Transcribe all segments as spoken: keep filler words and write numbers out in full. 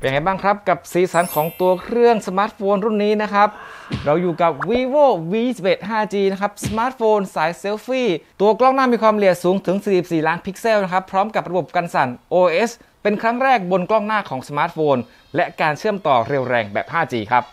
เป็นไงบ้างครับกับสีสันของตัวเครื่องสมาร์ทโฟนรุ่นนี้นะครับเราอยู่กับ vivo วี สิบเอ็ด ไฟว์จี นะครับสมาร์ทโฟนสายเซลฟี่ตัวกล้องหน้ามีความละเอียดสูงถึงสี่สิบสี่ล้านพิกเซลนะครับพร้อมกับระบบกันสั่น โอ เอส เป็นครั้งแรกบนกล้องหน้าของสมาร์ทโฟนและการเชื่อมต่อเร็วแรงแบบ ไฟว์จี ครับ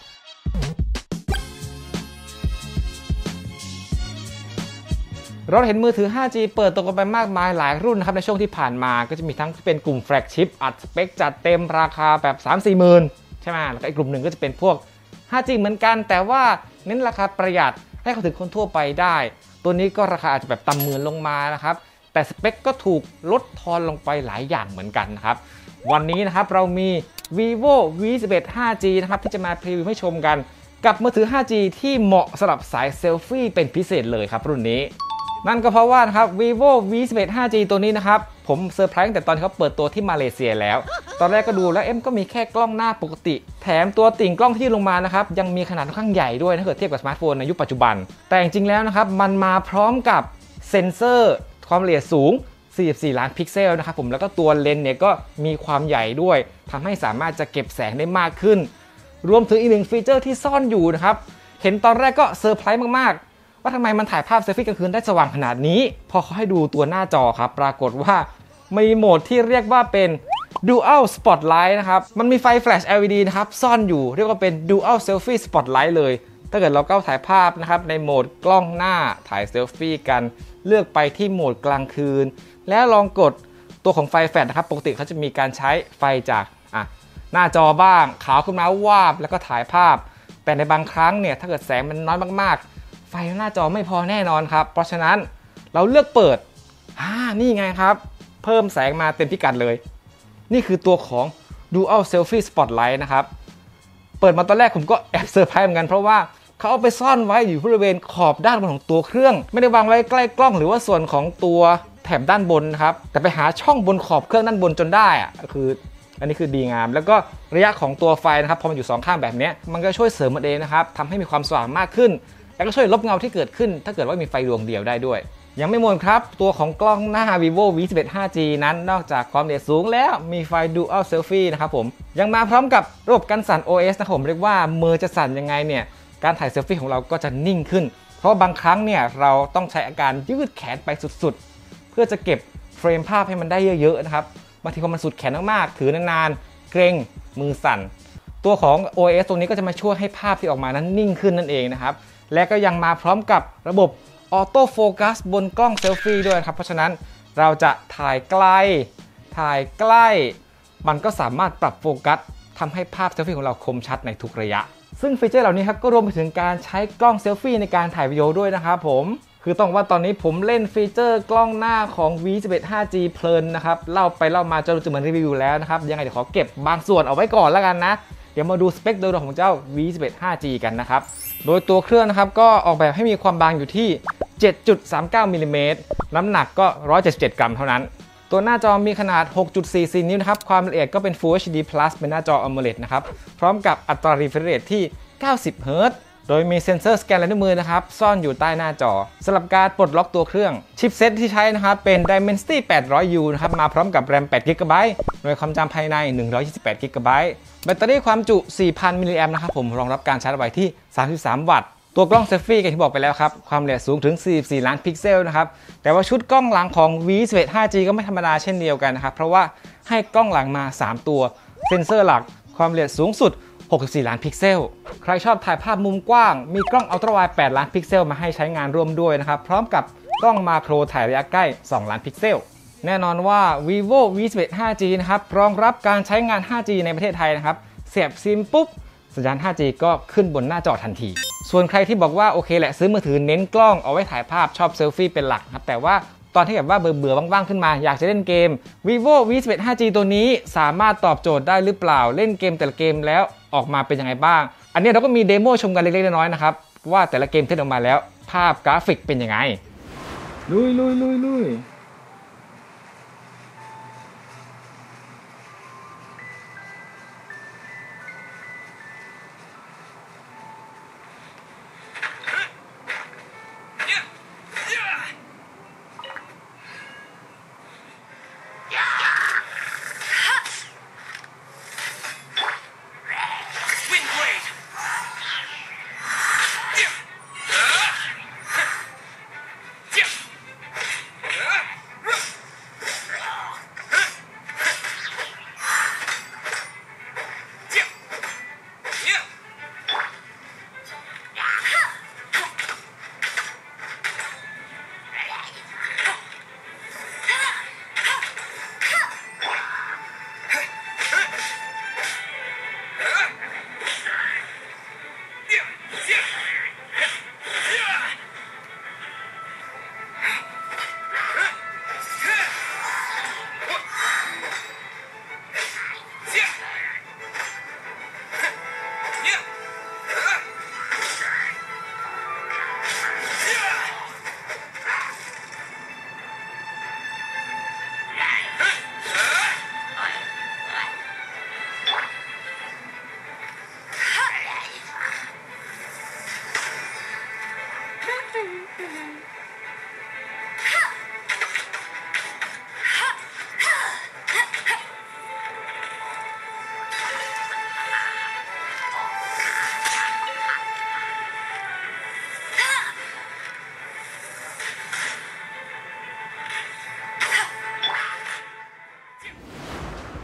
เราเห็นมือถือ ไฟว์จี เปิดตัวกันไปมากมายหลายรุ่นนะครับในช่วงที่ผ่านมาก็จะมีทั้งที่เป็นกลุ่มแฟลกชิพอัดสเปคจัดเต็มราคาแบบ สามถึงสี่ หมื่นใช่ไหมแล้วก็อีกกลุ่มหนึ่งก็จะเป็นพวก ไฟว์จี เหมือนกันแต่ว่าเน้นราคาประหยัดให้เข้าถึงคนทั่วไปได้ตัวนี้ก็ราคาอาจจะแบบต่ำหมื่นลงมานะครับแต่สเปคก็ถูกลดทอนลงไปหลายอย่างเหมือนกันนะครับวันนี้นะครับเรามี vivo วี สิบเอ็ด ไฟว์จี นะครับที่จะมาพรีวิวให้ชมกันกับมือถือ ไฟว์จี ที่เหมาะสำหรับสายเซลฟี่เป็นพิเศษเลยครับรุ่นนี้นั่นก็เพราะว่านะครับ vivo วี สิบเอ็ด ไฟว์จี ตัวนี้นะครับผมเซอร์ไพรส์ตั้งแต่ตอนที่เขาเปิดตัวที่มาเลเซียแล้วตอนแรกก็ดูแล้วเอ็มก็มีแค่กล้องหน้าปกติแถมตัวติ่งกล้องที่ลงมานะครับยังมีขนาดค่อนข้างใหญ่ด้วยถ้าเกิดเทียบกับสมาร์ทโฟนในยุคปัจจุบันแต่จริงๆแล้วนะครับมันมาพร้อมกับเซ็นเซอร์ความละเอียดสูงสี่สิบสี่ล้านพิกเซลนะครับผมแล้วก็ตัวเลนส์เนี่ยก็มีความใหญ่ด้วยทำให้สามารถจะเก็บแสงได้มากขึ้นรวมถึงอีกหนึ่งฟีเจอร์ที่ซ่อนอยู่นะครับเห็นตอนแรกก็เซอร์ไพรส์มากๆว่าทำไมมันถ่ายภาพเซลฟี่กลางคืนได้สว่างขนาดนี้พอเขาให้ดูตัวหน้าจอครับปรากฏว่ามีโหมดที่เรียกว่าเป็น Dual Spotlight นะครับมันมีไฟแฟลช แอล อี ดี นะครับซ่อนอยู่เรียกว่าเป็น Dual Selfie Spotlight เลยถ้าเกิดเราก้าวถ่ายภาพนะครับในโหมดกล้องหน้าถ่ายเซลฟี่กันเลือกไปที่โหมดกลางคืนแล้วลองกดตัวของไฟแฟลชนะครับปกติเขาจะมีการใช้ไฟจากอ่ะหน้าจอบ้างขาวขึ้นมาวาบแล้วก็ถ่ายภาพแต่ในบางครั้งเนี่ยถ้าเกิดแสงมันน้อยมากๆไฟหน้าจอไม่พอแน่นอนครับเพราะฉะนั้นเราเลือกเปิดอ่านี่ไงครับเพิ่มแสงมาเต็มพิกัดเลยนี่คือตัวของ Dual Selfie Spotlight นะครับเปิดมาตอนแรกผมก็แอบเซอร์ไพรส์เหมือนกันเพราะว่าเขาเอาไปซ่อนไว้อยู่บริเวณขอบด้านบนของตัวเครื่องไม่ได้วางไว้ใกล้กล้องหรือว่าส่วนของตัวแถบด้านบนนะครับแต่ไปหาช่องบนขอบเครื่องด้านบนจนได้อะคืออันนี้คือดีงามแล้วก็ระยะของตัวไฟนะครับพอมันอยู่สองข้างแบบนี้มันก็ช่วยเสริมมันเองนะครับทำให้มีความสว่างมากขึ้นแล้วก็ช่วยลบเงาที่เกิดขึ้นถ้าเกิดว่ามีไฟดวงเดียวได้ด้วยยังไม่หมดครับตัวของกล้องหน้า vivo วี สิบเอ็ด ไฟว์จี นั้นนอกจากความละเอียดสูงแล้วมีไฟ dual selfie นะครับผมยังมาพร้อมกับระบบกันสั่น โอ เอส นะครับผมเรียกว่ามือจะสั่นยังไงเนี่ยการถ่ายเซลฟี่ของเราก็จะนิ่งขึ้นเพราะบางครั้งเนี่ยเราต้องใช้อาการยืดแขนไปสุดๆเพื่อจะเก็บเฟรมภาพให้มันได้เยอะๆนะครับบางทีพอมันสุดแขนมากๆถือนานๆเกรงมือสั่นตัวของ โอ เอส ตรงนี้ก็จะมาช่วยให้ภาพที่ออกมานั้นนิ่งขึ้นนั่นเองนะครับและก็ยังมาพร้อมกับระบบออโต้โฟกัสบนกล้องเซลฟี่ด้วยครับเพราะฉะนั้นเราจะถ่ายไกลถ่ายใกล้มันก็สามารถปรับโฟกัสทำให้ภาพเซลฟี่ของเราคมชัดในทุกระยะซึ่งฟีเจอร์เหล่านี้ครับก็รวมไปถึงการใช้กล้องเซลฟี่ในการถ่ายวิดีโอด้วยนะครับผมคือต้องว่าตอนนี้ผมเล่นฟีเจอร์กล้องหน้าของ วี สิบเอ็ด ไฟว์จี เพลินนะครับเล่าไปเล่ามาจนรู้สึกเหมือนรีวิวแล้วนะครับยังไงเดี๋ยวขอเก็บบางส่วนเอาไว้ก่อนแล้วกันนะเดี๋ยวมาดูสเปคโดยรวมของเจ้า วี สิบเอ็ด ไฟว์จี กันนะครับโดยตัวเครื่องนะครับก็ออกแบบให้มีความบางอยู่ที่ เจ็ดจุดสามเก้า มิลลิเมตรน้ำหนักก็หนึ่งร้อยเจ็ดสิบเจ็ดกรัมเท่านั้นตัวหน้าจอมีขนาด หกจุดสี่สี่ นิ้วนะครับความละเอียดก็เป็น Full เอช ดี Plus เป็นหน้าจอ AMOLED นะครับพร้อมกับอัตรา refresh rate ที่ เก้าสิบ เฮิร์ตซ์ โดยมีเซ็นเซอร์สแกนลายนิ้วมือนะครับซ่อนอยู่ใต้หน้าจอสำหรับการปลดล็อกตัวเครื่องชิปเซ็ตที่ใช้นะครับเป็น Dimensity แปดร้อยยู นะครับมาพร้อมกับ แรม แปด จิกะไบต์ โดยความจำภายใน หนึ่งร้อยยี่สิบแปด กิกะไบต์ แบตเตอรี่ความจุ สี่พัน มิลลิแอมป์นะครับผมรองรับการชาร์จไวที่ สามสิบสาม วัตต์ตัวกล้องเซลฟี่อย่างที่บอกไปแล้วครับความละเอียดสูงถึง สี่สิบสี่ ล้านพิกเซลนะครับแต่ว่าชุดกล้องหลังของ วี สิบเอ็ด ไฟว์จี ก็ไม่ธรรมดาเช่นเดียวกันนะครับเพราะว่าให้กล้องหลังมาสามตัวเซ็นเซอร์หลักความละเอียดสูงสุดหกสิบสี่ ล้านพิกเซลใครชอบถ่ายภาพมุมกว้างมีกล้องอัลตร้าไวด์แปดล้านพิกเซลมาให้ใช้งานร่วมด้วยนะครับพร้อมกับกล้องมาโครถ่ายระยะใกล้สองล้านพิกเซลแน่นอนว่า vivo วี สิบเอ็ด ไฟว์จี นะครับรองรับการใช้งาน ไฟว์จี ในประเทศไทยนะครับเสียบซิมปุ๊บสัญญาณ ไฟว์จี ก็ขึ้นบนหน้าจอทันทีส่วนใครที่บอกว่าโอเคแหละซื้อมือถือเน้นกล้องเอาไว้ถ่ายภาพชอบเซลฟี่เป็นหลักครับแต่ว่าตอนที่แบบว่าเบื่อๆว่างๆขึ้นมาอยากจะเล่นเกม vivo วี สิบเอ็ด ไฟว์จี ตัวนี้สามารถตอบโจทย์ได้หรือเปล่าเล่นเกมแต่ละเกมแล้วออกมาเป็นยังไงบ้างอันนี้เราก็มีเดโมชมกันเล็กๆน้อยๆนะครับว่าแต่ละเกมที่ออกมาแล้วภาพกราฟิกเป็นยังไงลุยลุยลุยลุย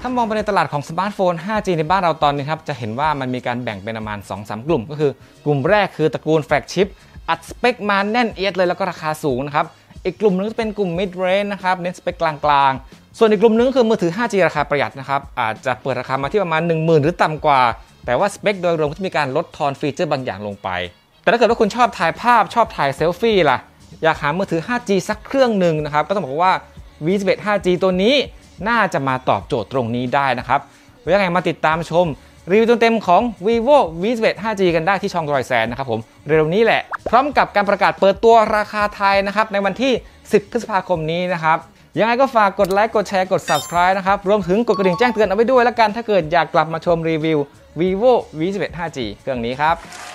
ถ้ามองไปในตลาดของสมาร์ทโฟน ห้าจี ในบ้านเราตอนนี้ครับจะเห็นว่ามันมีการแบ่งเป็นประมาณ สองถึงสาม กลุ่มก็คือกลุ่มแรกคือตระกูลแฟลกชิพอัดสเปคมาแน่นเอียดเลยแล้วก็ราคาสูงนะครับอีกกลุ่มนึงจะเป็นกลุ่ม mid range นะครับเน้นสเปคกลางๆส่วนอีกกลุ่มนึงคือมือถือ ห้าจี ราคาประหยัดนะครับอาจจะเปิดราคามาที่ประมาณ หนึ่งหมื่น หรือต่ำกว่าแต่ว่าสเปคโดยรวมก็จะมีการลดทอนฟีเจอร์บางอย่างลงไปแต่ถ้าเกิดว่าคุณชอบถ่ายภาพชอบถ่ายเซลฟี่ล่ะอยากหามือถือ ห้าจี สักเครื่องหนึ่งนะครับก็ต้องบอกว่า วี สิบเอ็ด ห้าจี ตัวนี้น่าจะมาตอบโจทย์ตรงนี้ได้นะครับยังไงมาติดตามชมรีวิวเต็มๆของ vivo วี สิบเอ็ด ห้าจี กันได้ที่ช่องรอยแซนนะครับผมเร็วนี้แหละพร้อมกับการประกาศเปิดตัวราคาไทยนะครับในวันที่สิบพฤษภาคมนี้นะครับยังไงก็ฝากกดไลค์กดแชร์กด Subscribe นะครับรวมถึงกดกระดิ่งแจ้งเตือนเอาไว้ด้วยแล้วกันถ้าเกิดอยากกลับมาชมรีวิว vivo วี สิบเอ็ด ห้าจี เครื่องนี้ครับ